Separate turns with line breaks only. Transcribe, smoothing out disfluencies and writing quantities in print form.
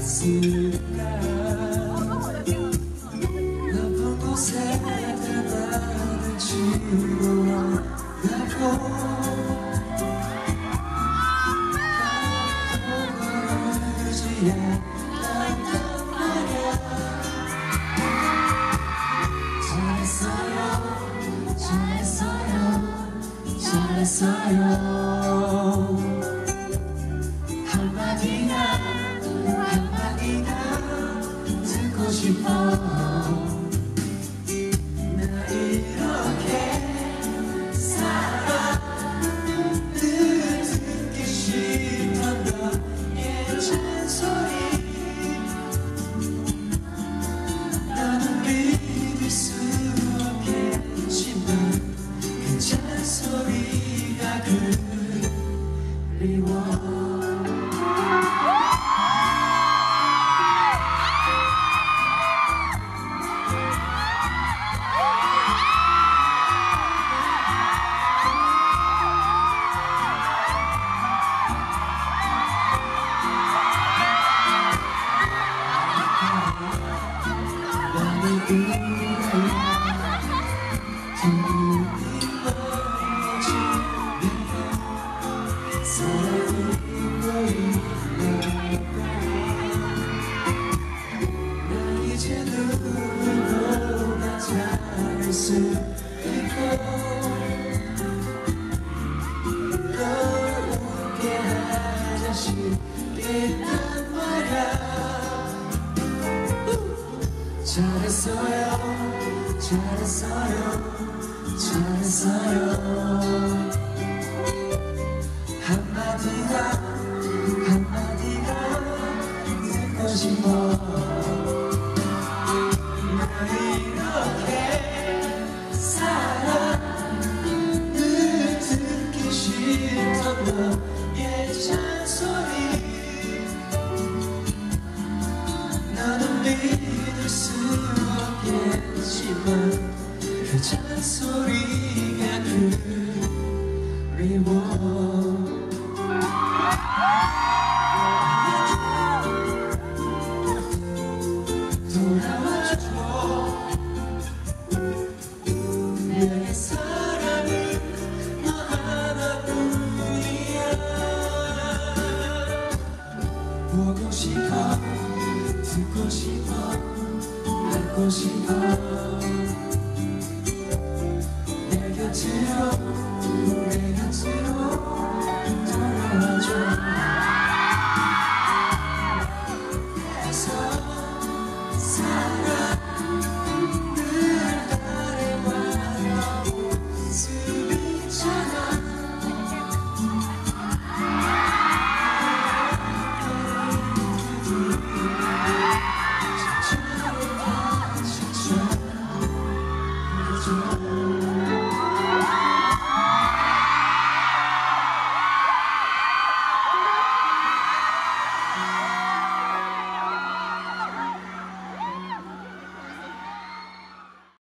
있을까. 높은 곳에 나를 지루하고 걸어오지 않았단 말야. 잘했어요, 잘했어요, 잘했어요. 한마디가 듣고 싶어. 나 이렇게 살아. 늘 듣기 싫던 너의 잔소리. 나는 믿을 수 없겠지만 그 잔소리가 그리워. 잘했어요, 잘했어요, 잘했어요. 한마디가 듣고 싶어. 나 이렇게 살아. 늘 듣기 싫던 너의 잔소리. 나는 믿을 수 없겠지만 그 잔소리가 그리워. 돌아와줘. 내 사랑은 너 하나뿐이야. 보고 싶어, 듣고 싶어, 알고 싶어.